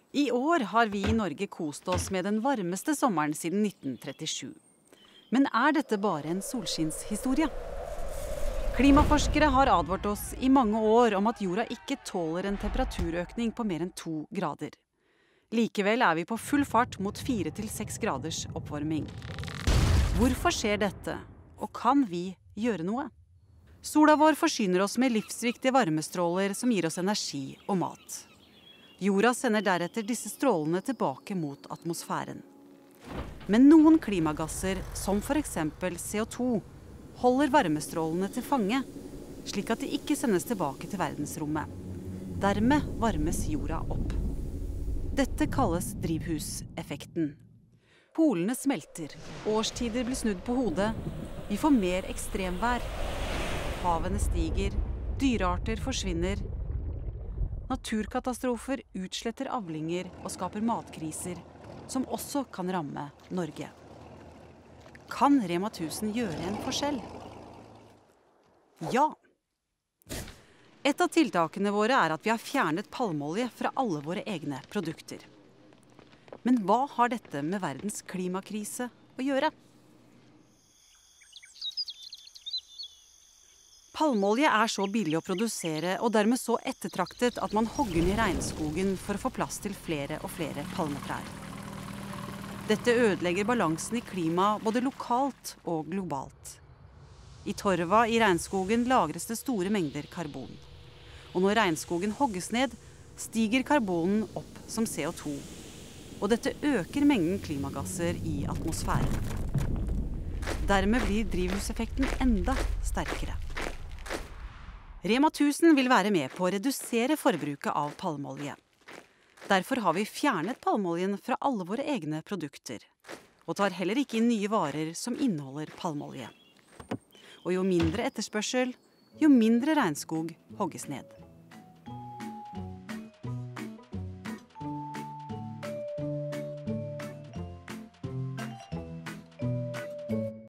I år har vi i Norge kost oss med den varmeste sommeren siden 1937. Men er dette bare en solskinnshistorie? Klimaforskere har advart oss i mange år om at jorda ikke tåler en temperaturøkning på mer enn 2 grader. Likevel er vi på full fart mot 4 til 6 graders oppvarming. Hvorfor skjer dette, og kan vi gjøre noe? Sola vår forsyner oss med livsviktige varmestråler som gir oss energi og mat. Jorda sender deretter disse strålene tilbake mot atmosfæren. Men noen klimagasser, som for eksempel CO2, holder varmestrålene til fange, slik at de ikke sendes tilbake til verdensrommet. Dermed varmes jorda opp. Dette kalles drivhuseffekten. Polene smelter, årstider blir snudd på hodet, vi får mer ekstremvær. Havene stiger, dyrearter forsvinner. Naturkatastrofer utsletter avlinger og skaper matkriser, som også kan ramme Norge. Kan Rema 1000 gjøre en forskjell? Ja! Et av tiltakene våre er at vi har fjernet palmeolje fra alle våre egne produkter. Men hva har dette med verdens klimakrise å gjøre? Palmeolje er så billig å produsere og dermed så ettertraktet at man hogger ned regnskogen for å få plass til flere og flere palmetrær. Dette ødelegger balansen i klimaet både lokalt og globalt. I torva i regnskogen lagres det store mengder karbon. Og når regnskogen hogges ned, stiger karbonen opp som CO2. Og dette øker mengden klimagasser i atmosfæren. Dermed blir drivhuseffekten enda sterkere. Rema 1000 vil være med på å redusere forbruket av palmeolje. Derfor har vi fjernet palmeoljen fra alle våre egne produkter, og tar heller ikke inn nye varer som inneholder palmeolje. Og jo mindre etterspørsel, jo mindre regnskog hogges ned.